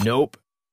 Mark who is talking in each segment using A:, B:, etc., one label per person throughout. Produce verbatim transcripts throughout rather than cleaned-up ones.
A: Nope.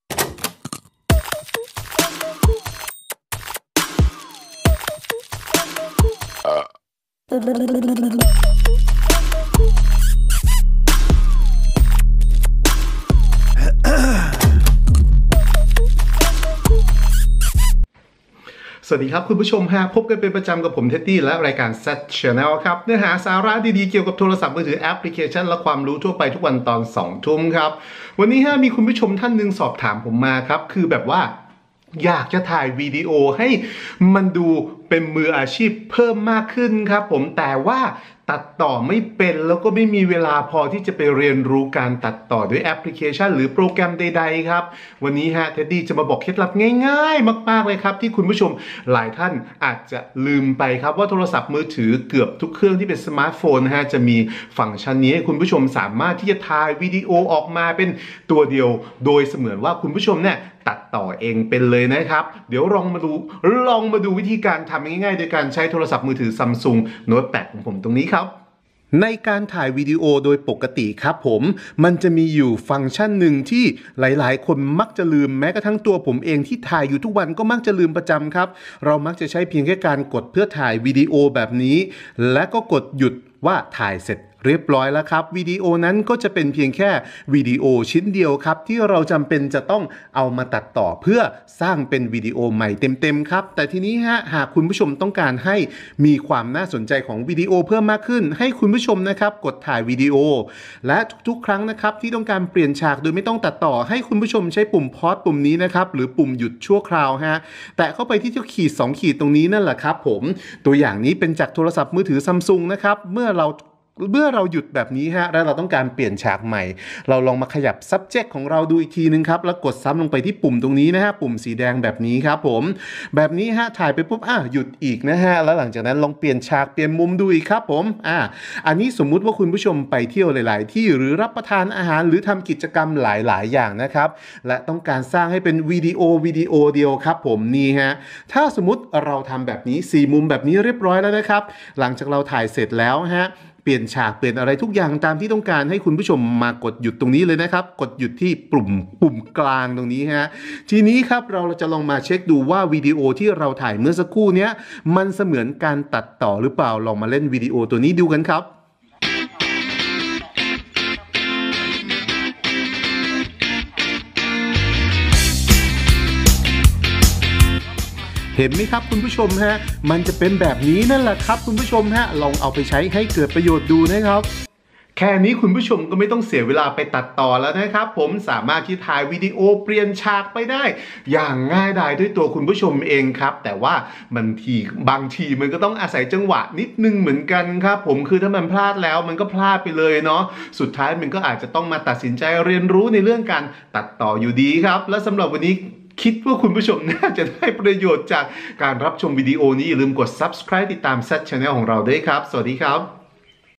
B: สวัสดีครับคุณผู้ชมฮะพบกันเป็นประจำกับผมเท็ดดี้และรายการ แซด Channel ครับเนื้อหาสาระดีๆเกี่ยวกับโทรศัพท์มือถือแอปพลิเคชันและความรู้ทั่วไปทุกวันตอนสองทุ่มครับวันนี้ฮะมีคุณผู้ชมท่านหนึ่งสอบถามผมมาครับคือแบบว่าอยากจะถ่ายวิดีโอให้มันดูเป็นมืออาชีพเพิ่มมากขึ้นครับผมแต่ว่าตัดต่อไม่เป็นแล้วก็ไม่มีเวลาพอที่จะไปเรียนรู้การตัดต่อด้วยแอปพลิเคชันหรือโปรแกรมใดๆครับวันนี้ฮะเท็ดดี้จะมาบอกเคล็ดลับง่ายๆมากๆเลยครับที่คุณผู้ชมหลายท่านอาจจะลืมไปครับว่าโทรศัพท์มือถือเกือบทุกเครื่องที่เป็นสมาร์ทโฟนนะฮะจะมีฟังก์ชันนี้ให้คุณผู้ชมสามารถที่จะถ่ายวิดีโอออกมาเป็นตัวเดียวโดยเสมือนว่าคุณผู้ชมเนี่ยตัดต่อเองเป็นเลยนะครับเดี๋ยวลองมาดูลองมาดูวิธีการทำง่ายๆโดยการใช้โทรศัพท์มือถือ Samsung Note แปดของผมตรงนี้ครับในการถ่ายวิดีโอโดยปกติครับผมมันจะมีอยู่ฟังก์ชันหนึ่งที่หลายๆคนมักจะลืมแม้กระทั่งตัวผมเองที่ถ่ายอยู่ทุกวันก็มักจะลืมประจำครับเรามักจะใช้เพียงแค่การกดเพื่อถ่ายวิดีโอแบบนี้และก็กดหยุดว่าถ่ายเสร็จเรียบร้อยแล้วครับวิดีโอนั้นก็จะเป็นเพียงแค่วิดีโอชิ้นเดียวครับที่เราจำเป็นจะต้องเอามาตัดต่อเพื่อสร้างเป็นวิดีโอใหม่เต็มๆครับแต่ทีนี้ฮะหากคุณผู้ชมต้องการให้มีความน่าสนใจของวิดีโอเพิ่มมากขึ้นให้คุณผู้ชมนะครับกดถ่ายวิดีโอและทุกๆครั้งนะครับที่ต้องการเปลี่ยนฉากโดยไม่ต้องตัดต่อให้คุณผู้ชมใช้ปุ่มพอสปุ่มนี้นะครับหรือปุ่มหยุดชั่วคราวฮะแตะเข้าไปที่เจ้าขีดสองขีดตรงนี้นั่นแหละครับผมตัวอย่างนี้เป็นจากโทรศัพท์มือถือ Samsung นะครับเมื่อเราเมื่อเราหยุดแบบนี้ฮะแล้วเราต้องการเปลี่ยนฉากใหม่เราลองมาขยับ subject ของเราดูอีกทีนึงครับแล้วกดซ้ำลงไปที่ปุ่มตรงนี้นะฮะปุ่มสีแดงแบบนี้ครับผมแบบนี้ฮะถ่ายไปปุ๊บอ่ะหยุดอีกนะฮะแล้วหลังจากนั้นลองเปลี่ยนฉากเปลี่ยนมุมดูอีกครับผมอ่ะอันนี้สมมุติว่าคุณผู้ชมไปเที่ยวหลายๆที่หรือรับประทานอาหารหรือทำกิจกรรมหลายๆอย่างนะครับและต้องการสร้างให้เป็นวิดีโอวิดีโอเดียวครับผมนี่ฮะถ้าสมมติเราทำแบบนี้สี่มุมแบบนี้เรียบร้อยแล้วนะครับหลังจากเราถ่ายเสร็จแล้วฮะเปลี่ยนฉากเปลี่ยนอะไรทุกอย่างตามที่ต้องการให้คุณผู้ชมมากดหยุดตรงนี้เลยนะครับกดหยุดที่ปุ่มปุ่มกลางตรงนี้ฮะทีนี้ครับเราจะลองมาเช็คดูว่าวิดีโอที่เราถ่ายเมื่อสักครู่นี้มันเสมือนการตัดต่อหรือเปล่าลองมาเล่นวิดีโอตัวนี้ดูกันครับเห็นไหมครับคุณผู้ชมฮะมันจะเป็นแบบนี้นั่นแหละครับคุณผู้ชมฮะลองเอาไปใช้ให้เกิดประโยชน์ดูนะครับแค่นี้คุณผู้ชมก็ไม่ต้องเสียเวลาไปตัดต่อแล้วนะครับผมสามารถที่ถ่ายวิดีโอเปลี่ยนฉากไปได้อย่างง่ายดายด้วยตัวคุณผู้ชมเองครับแต่ว่าบางทีบางทีมันก็ต้องอาศัยจังหวะนิดนึงเหมือนกันครับผมคือถ้ามันพลาดแล้วมันก็พลาดไปเลยเนาะสุดท้ายมันก็อาจจะต้องมาตัดสินใจเรียนรู้ในเรื่องการตัดต่ออยู่ดีครับและสำหรับวันนี้คิดว่าคุณผู้ชมน่าจะได้ประโยชน์จากการรับชมวิดีโอนี้อย่าลืมกด ซับสไครบ์ ติดตาม แซด Channel ของเราด้วยครับสวัสดีครับ